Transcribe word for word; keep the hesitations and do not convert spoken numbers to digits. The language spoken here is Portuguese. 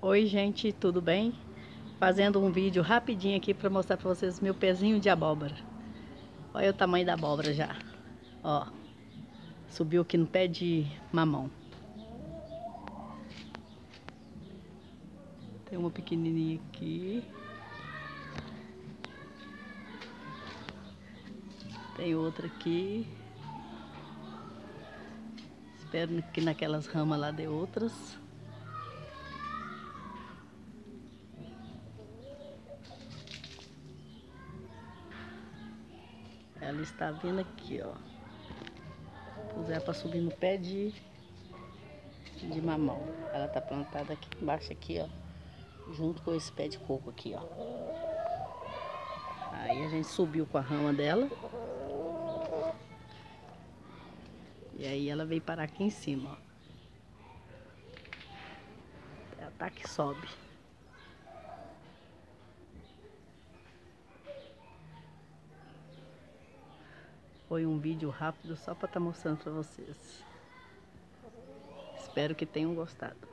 Oi gente, tudo bem? Fazendo um vídeo rapidinho aqui para mostrar para vocês meu pezinho de abóbora. Olha o tamanho da abóbora já. Ó, subiu aqui no pé de mamão. Tem uma pequenininha aqui. Tem outra aqui. Espero que naquelas ramas lá dê outras. Ela está vindo aqui, ó. Pusei para subir no pé de, de mamão. Ela tá plantada aqui embaixo, aqui, ó. Junto com esse pé de coco aqui, ó. Aí a gente subiu com a rama dela. E aí ela veio parar aqui em cima, ó. Ela tá que sobe. Foi um vídeo rápido só para estar mostrando para vocês. Espero que tenham gostado.